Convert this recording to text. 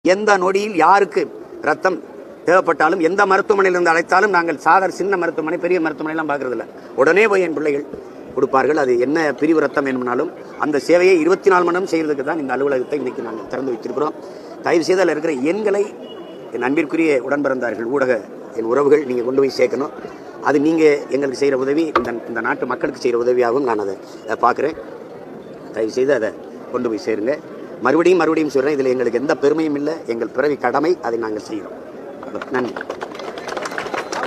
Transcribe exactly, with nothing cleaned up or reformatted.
எந்த நொடியில் யாருக்கு ரத்தம் தேவைப்பட்டாலும் எந்த மருத்துவமனையிலிருந்து அழைத்தாலும் நாங்கள் சாதாரண சின்ன மருத்துவமனை பெரிய மருத்துவமனைலாம் பார்க்கறது இல்லை. உடனே போய் என் பிள்ளைகள் கொடுப்பார்கள். அது என்ன பிரிவு ரத்தம் என்பனாலும் அந்த சேவையை இருபத்தி நாலு மணி நேரம் செய்வதற்கு தான் இந்த அலுவலகத்தை இன்னைக்கு நாங்கள் திறந்து வைத்திருக்கிறோம். தயவு செய்து அதில் இருக்கிற எண்களை என் அன்பிற்குரிய உடன் பிறந்தார்கள், ஊடக என் உறவுகள் நீங்கள் கொண்டு போய் சேர்க்கணும். அது நீங்கள் எங்களுக்கு செய்கிற உதவி, இந்த இந்த நாட்டு மக்களுக்கு செய்கிற உதவியாகவும் நான் அதை பார்க்குறேன். தயவு செய்து அதை கொண்டு போய் சேருங்க. மறுபடியும் மறுபடியும் சொல்கிறேன், இதில் எங்களுக்கு எந்த பெருமையும் இல்லை. எங்கள் பிறவி கடமை, அதை நாங்கள் செய்கிறோம். நன்றி.